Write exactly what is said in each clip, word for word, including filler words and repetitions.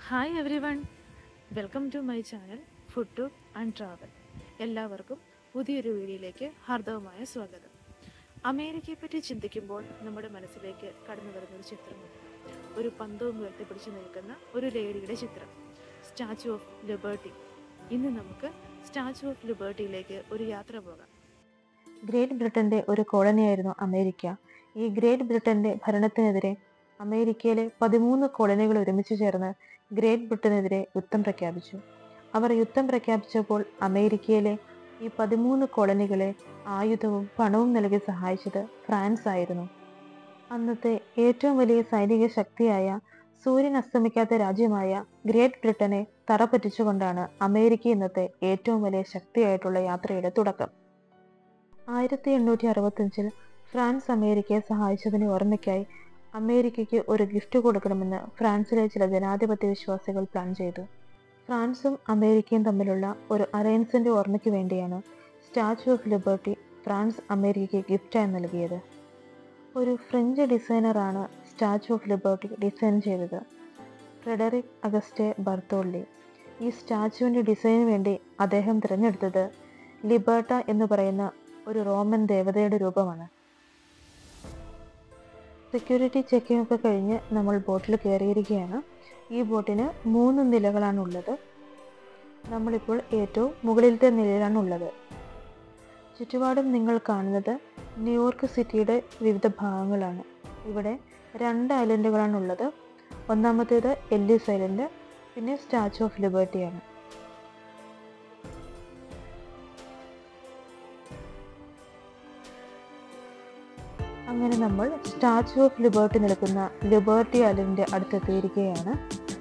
Hi everyone, welcome to my channel food to and travel. എല്ലാവർക്കും പുതിയൊരു വീഡിയോയിലേക്ക് ഹാർദവമായ സ്വാഗതം. അമേരിക്കയെ പറ്റി ചിന്തിക്കുമ്പോൾ നമ്മുടെ മനസ്സിലേക്ക് കടന്നു വരുന്നൊരു ചിത്രമുണ്ട്. ഒരു പന്തവും ഉയർത്തിപ്പിടിച്ച് നിൽക്കുന്ന ഒരു ലേഡിയുടെ ചിത്രം, സ്റ്റാച്യു ഓഫ് ലിബർട്ടി. ഇന്ന് നമുക്ക് സ്റ്റാച്യു ഓഫ് ലിബർട്ടിയിലേക്ക് ഒരു യാത്ര പോകാം. ഗ്രേറ്റ് ബ്രിട്ടന്റെ ഒരു കോളനിയായിരുന്നു അമേരിക്ക. ഈ ഗ്രേറ്റ് ബ്രിട്ടന്റെ ഭരണത്തിനെതിരെ അമേരിക്കയിലെ പതിമൂന്ന് കോളനികൾ ഒരുമിച്ച് ചേർന്ന് ഗ്രേറ്റ് ബ്രിട്ടനെതിരെ യുദ്ധം പ്രഖ്യാപിച്ചു. അവർ യുദ്ധം പ്രഖ്യാപിച്ചപ്പോൾ അമേരിക്കയിലെ ഈ പതിമൂന്ന് കോളനികളെ ആയുധവും പണവും നൽകി സഹായിച്ചത് ഫ്രാൻസ് ആയിരുന്നു. അന്നത്തെ ഏറ്റവും വലിയ സൈനിക ശക്തിയായ സൂര്യൻ അസ്തമിക്കാത്ത രാജ്യമായ ഗ്രേറ്റ് ബ്രിട്ടനെ തറപറ്റിച്ചുകൊണ്ടാണ് അമേരിക്ക ഇന്നത്തെ ഏറ്റവും വലിയ ശക്തിയായിട്ടുള്ള യാത്രയുടെ തുടക്കം. ആയിരത്തി എണ്ണൂറ്റി അറുപത്തഞ്ചിൽ ഫ്രാൻസ് അമേരിക്കയെ സഹായിച്ചതിന് ഓർമ്മയ്ക്കായി അമേരിക്കയ്ക്ക് ഒരു ഗിഫ്റ്റ് കൊടുക്കണമെന്ന് ഫ്രാൻസിലെ ചില ജനാധിപത്യ വിശ്വാസികൾ പ്ലാൻ ചെയ്തു. ഫ്രാൻസും അമേരിക്കയും തമ്മിലുള്ള ഒരു അലയൻസിന്റെ ഓർമ്മയ്ക്ക് വേണ്ടിയാണ് സ്റ്റാച്യു ഓഫ് ലിബർട്ടി ഫ്രാൻസ് അമേരിക്കയ്ക്ക് ഗിഫ്റ്റായി നൽകിയത്. ഒരു ഫ്രഞ്ച് ഡിസൈനറാണ് സ്റ്റാച്യു ഓഫ് ലിബർട്ടി ഡിസൈൻ ചെയ്തത്, ഫ്രെഡറിക് അഗസ്റ്റെ ബർത്തോള്ളി. ഈ സ്റ്റാച്യുവിൻ്റെ ഡിസൈനു വേണ്ടി അദ്ദേഹം തിരഞ്ഞെടുത്തത് ലിബർട്ട എന്ന് പറയുന്ന ഒരു റോമൻ ദേവതയുടെ രൂപമാണ്. സെക്യൂരിറ്റി ചെക്കിംഗ് ഒക്കെ കഴിഞ്ഞ് നമ്മൾ ബോട്ടിൽ കയറിയിരിക്കുകയാണ്. ഈ ബോട്ടിന് മൂന്ന് നിലകളാണുള്ളത്. നമ്മളിപ്പോൾ ഏറ്റവും മുകളിലത്തെ നിലയിലാണുള്ളത്. ചുറ്റുപാടും നിങ്ങൾ കാണുന്നത് ന്യൂയോർക്ക് സിറ്റിയുടെ വിവിധ ഭാഗങ്ങളാണ്. ഇവിടെ രണ്ട് ഐലൻഡുകളാണുള്ളത്. ഒന്നാമത്തേത് എല്ലിസ് ഐലൻഡ്, പിന്നെ സ്റ്റാച്യു ഓഫ് ലിബർട്ടിയാണ്. അങ്ങനെ നമ്മൾ സ്റ്റാച്യു ഓഫ് ലിബർട്ടി നിൽക്കുന്ന ലിബർട്ടി ഐലൻഡിന്റെ അടുത്തെത്തിയിരിക്കുകയാണ്.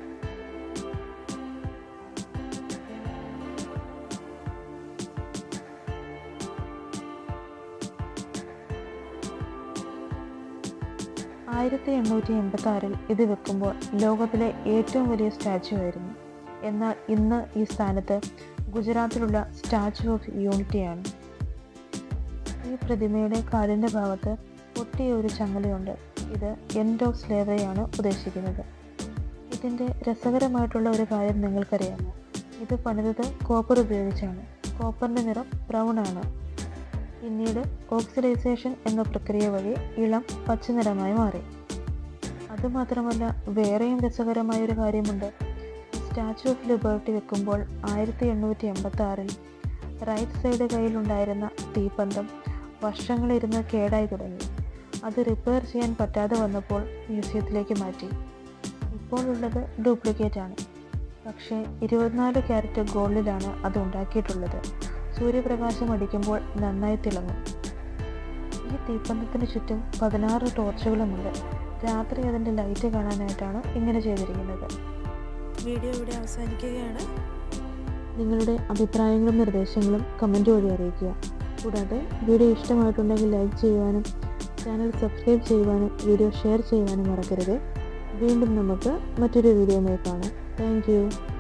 ആയിരത്തി എണ്ണൂറ്റി എൺപത്തി ആറിൽ ഇത് വെക്കുമ്പോൾ ലോകത്തിലെ ഏറ്റവും വലിയ സ്റ്റാച്യു ആയിരുന്നു. എന്നാൽ ഇന്ന് ഈ സ്ഥാനത്ത് ഗുജറാത്തിലുള്ള സ്റ്റാച്യു ഓഫ് യൂണിറ്റിയാണ്. ഈ പ്രതിമയുടെ കാലിൻ്റെ ഭാഗത്ത് പൊട്ടിയ ഒരു ചങ്ങലയുണ്ട്. ഇത് എൻഡ് ഓഫ് സ്ലേവറിയാണ് ഉദ്ദേശിക്കുന്നത്. ഇതിൻ്റെ രസകരമായിട്ടുള്ള ഒരു കാര്യം നിങ്ങൾക്കറിയാമോ? ഇത് പണിതത് കോപ്പർ ഉപയോഗിച്ചാണ്. കോപ്പറിൻ്റെ നിറം ബ്രൗൺ ആണ്. പിന്നീട് ഓക്സിഡൈസേഷൻ എന്ന പ്രക്രിയ വഴി ഇളം പച്ച നിറമായി മാറി. അതുമാത്രമല്ല, വേറെയും രസകരമായൊരു കാര്യമുണ്ട്. സ്റ്റാച്യു ഓഫ് ലിബർട്ടി വെക്കുമ്പോൾ ആയിരത്തി എണ്ണൂറ്റി എൺപത്തി ആറിൽ റൈറ്റ് സൈഡ് കയ്യിലുണ്ടായിരുന്ന തീപ്പന്തം വർഷങ്ങളിരുന്ന് കേടായി തുടങ്ങി. അത് റിപ്പയർ ചെയ്യാൻ പറ്റാതെ വന്നപ്പോൾ മ്യൂസിയത്തിലേക്ക് മാറ്റി. ഇപ്പോൾ ഉള്ളത് ഡ്യൂപ്ലിക്കേറ്റ് ആണ്, പക്ഷേ ഇരുപത്തിനാല് ക്യാരറ്റ് ഗോൾഡിലാണ് അത് ഉണ്ടാക്കിയിട്ടുള്ളത്. സൂര്യപ്രകാശം അടിക്കുമ്പോൾ നന്നായി തിളങ്ങും. ഈ തീപ്പന്തത്തിന് ചുറ്റും പതിനാറ് ടോർച്ചുകളുമുണ്ട്. രാത്രി അതിൻ്റെ ലൈറ്റ് കാണാനായിട്ടാണ് ഇങ്ങനെ ചെയ്തിരിക്കുന്നത്. വീഡിയോ ഇവിടെ അവസാനിക്കുകയാണ്. നിങ്ങളുടെ അഭിപ്രായങ്ങളും നിർദ്ദേശങ്ങളും കമൻറ്റ് വഴി അറിയിക്കുക. കൂടാതെ വീഡിയോ ഇഷ്ടമായിട്ടുണ്ടെങ്കിൽ ലൈക്ക് ചെയ്യുവാനും ചാനൽ സബ്സ്ക്രൈബ് ചെയ്യുവാനും വീഡിയോ ഷെയർ ചെയ്യുവാനും മറക്കരുത്. വീണ്ടും നമുക്ക് മറ്റൊരു വീഡിയോയുമായി കാണാം. Thank U.